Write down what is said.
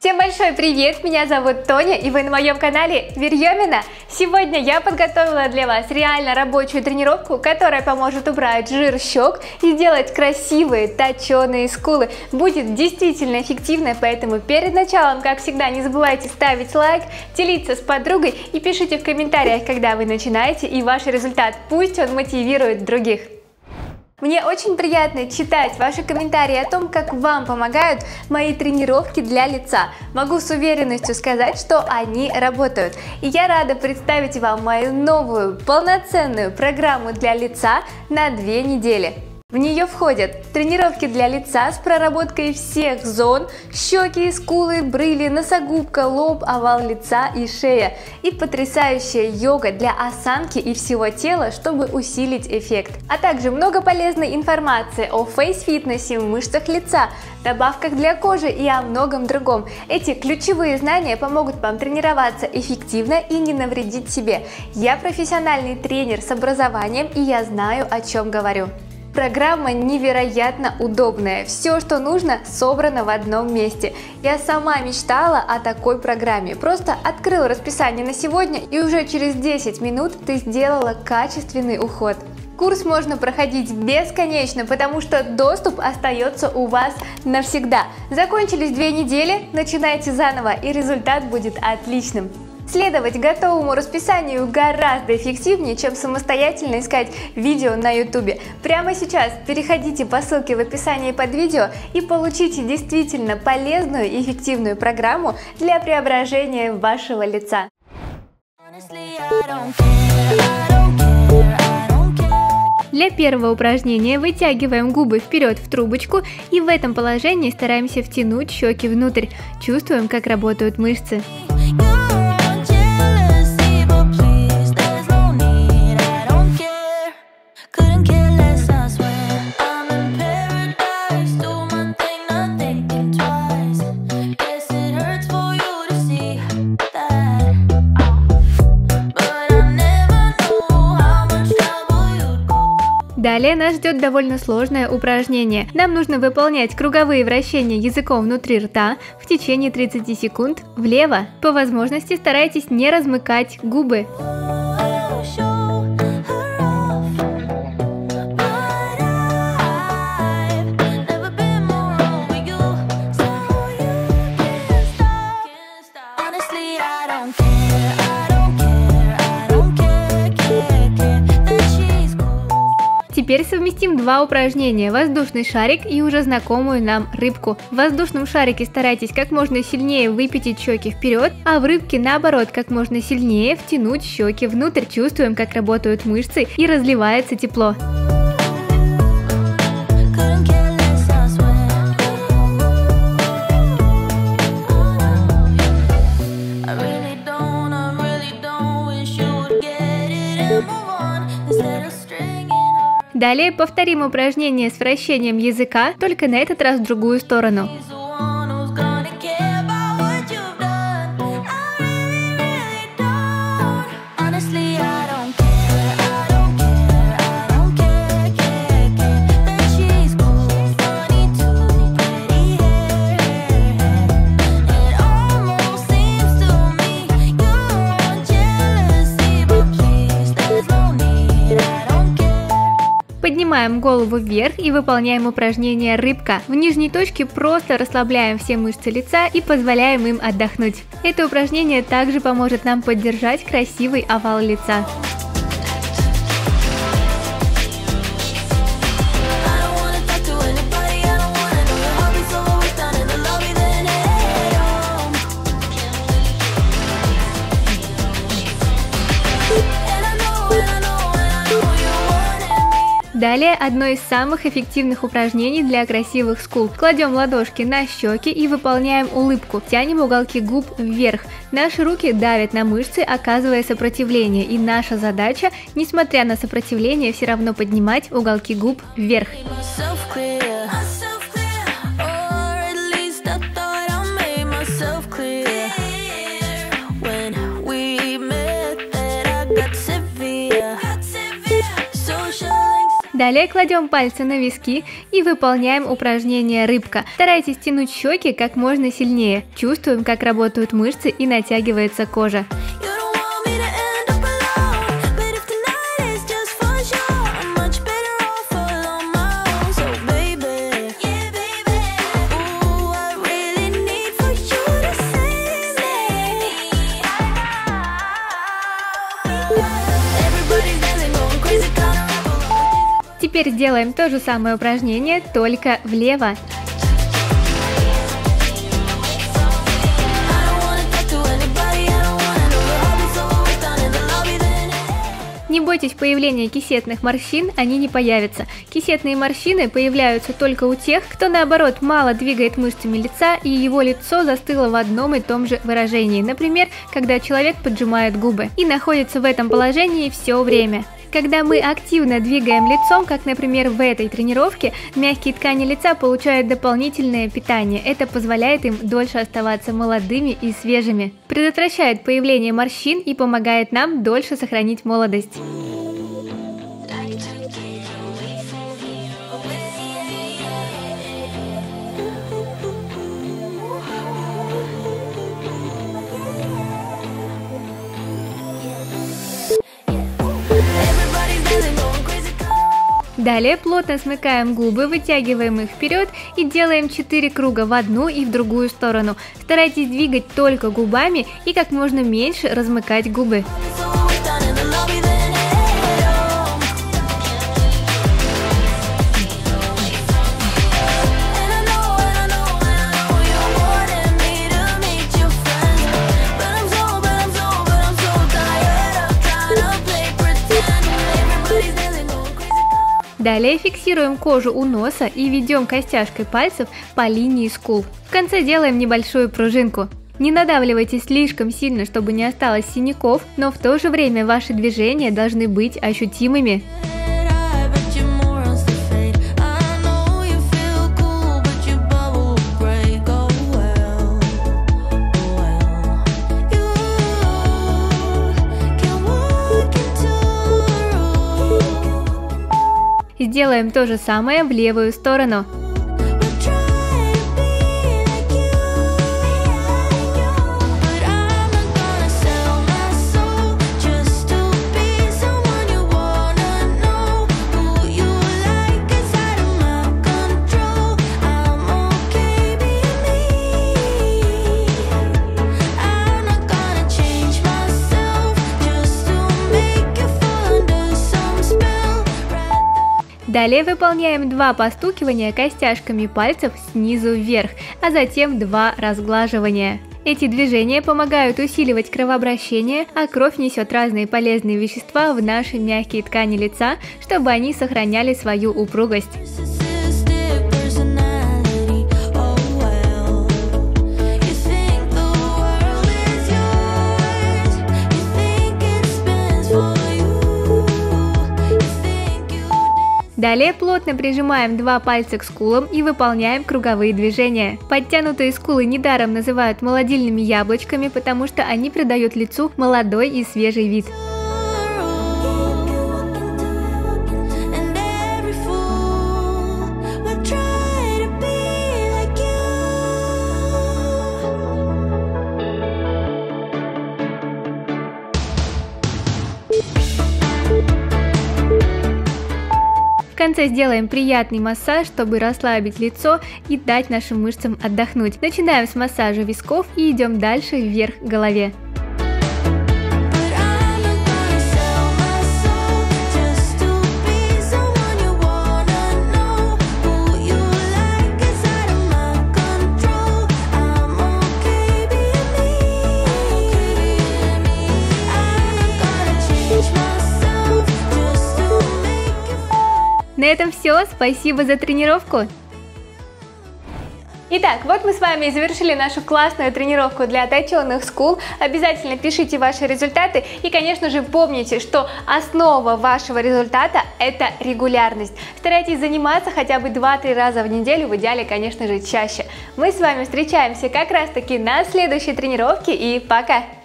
Всем большой привет! Меня зовут Тоня, и вы на моем канале Верьемина. Сегодня я подготовила для вас реально рабочую тренировку, которая поможет убрать жир щек и сделать красивые точеные скулы. Будет действительно эффективно, поэтому перед началом, как всегда, не забывайте ставить лайк, делиться с подругой и пишите в комментариях, когда вы начинаете, и ваш результат. Пусть он мотивирует других. Мне очень приятно читать ваши комментарии о том, как вам помогают мои тренировки для лица. Могу с уверенностью сказать, что они работают. И я рада представить вам мою новую полноценную программу для лица на 2 недели. В нее входят тренировки для лица с проработкой всех зон: щеки, скулы, брыли, носогубка, лоб, овал лица и шея. И потрясающая йога для осанки и всего тела, чтобы усилить эффект. А также много полезной информации о фейс-фитнесе, мышцах лица, добавках для кожи и о многом другом. Эти ключевые знания помогут вам тренироваться эффективно и не навредить себе. Я профессиональный тренер с образованием, и я знаю, о чем говорю. Программа невероятно удобная, все, что нужно, собрано в одном месте. Я сама мечтала о такой программе, просто открыл расписание на сегодня, и уже через 10 минут ты сделала качественный уход. Курс можно проходить бесконечно, потому что доступ остается у вас навсегда. Закончились 2 недели, начинайте заново, и результат будет отличным. Следовать готовому расписанию гораздо эффективнее, чем самостоятельно искать видео на YouTube. Прямо сейчас переходите по ссылке в описании под видео и получите действительно полезную и эффективную программу для преображения вашего лица. Для первого упражнения вытягиваем губы вперед в трубочку и в этом положении стараемся втянуть щеки внутрь. Чувствуем, как работают мышцы. Далее нас ждет довольно сложное упражнение. Нам нужно выполнять круговые вращения языком внутри рта в течение 30 секунд влево. По возможности старайтесь не размыкать губы. Теперь совместим 2 упражнения: воздушный шарик и уже знакомую нам рыбку. В воздушном шарике старайтесь как можно сильнее выпятить щеки вперед, а в рыбке наоборот как можно сильнее втянуть щеки внутрь. Чувствуем, как работают мышцы и разливается тепло. Далее повторим упражнение с вращением языка, только на этот раз в другую сторону. Поднимаем голову вверх и выполняем упражнение рыбка. В нижней точке просто расслабляем все мышцы лица и позволяем им отдохнуть. Это упражнение также поможет нам поддержать красивый овал лица. Далее одно из самых эффективных упражнений для красивых скул. Кладем ладошки на щеки и выполняем улыбку. Тянем уголки губ вверх. Наши руки давят на мышцы, оказывая сопротивление. И наша задача, несмотря на сопротивление, все равно поднимать уголки губ вверх. Далее кладем пальцы на виски и выполняем упражнение рыбка. Старайтесь тянуть щеки как можно сильнее. Чувствуем, как работают мышцы и натягивается кожа. Теперь делаем то же самое упражнение, только влево. Не бойтесь появления кисетных морщин, они не появятся. Кисетные морщины появляются только у тех, кто наоборот мало двигает мышцами лица и его лицо застыло в одном и том же выражении. Например, когда человек поджимает губы и находится в этом положении все время. Когда мы активно двигаем лицом, как, например, в этой тренировке, мягкие ткани лица получают дополнительное питание. Это позволяет им дольше оставаться молодыми и свежими, предотвращает появление морщин и помогает нам дольше сохранить молодость. Далее плотно смыкаем губы, вытягиваем их вперед и делаем 4 круга в одну и в другую сторону. Старайтесь двигать только губами и как можно меньше размыкать губы. Далее фиксируем кожу у носа и ведем костяшкой пальцев по линии скул. В конце делаем небольшую пружинку. Не надавливайте слишком сильно, чтобы не осталось синяков, но в то же время ваши движения должны быть ощутимыми. Сделаем то же самое в левую сторону. Далее выполняем 2 постукивания костяшками пальцев снизу вверх, а затем 2 разглаживания. Эти движения помогают усиливать кровообращение, а кровь несет разные полезные вещества в наши мягкие ткани лица, чтобы они сохраняли свою упругость. Далее плотно прижимаем 2 пальца к скулам и выполняем круговые движения. Подтянутые скулы недаром называют молодильными яблочками, потому что они придают лицу молодой и свежий вид. В конце сделаем приятный массаж, чтобы расслабить лицо и дать нашим мышцам отдохнуть. Начинаем с массажа висков и идем дальше вверх к голове. На этом все, спасибо за тренировку! Итак, вот мы с вами и завершили нашу классную тренировку для точенных скул. Обязательно пишите ваши результаты и, конечно же, помните, что основа вашего результата – это регулярность. Старайтесь заниматься хотя бы 2-3 раза в неделю, в идеале, конечно же, чаще. Мы с вами встречаемся как раз таки на следующей тренировке и пока!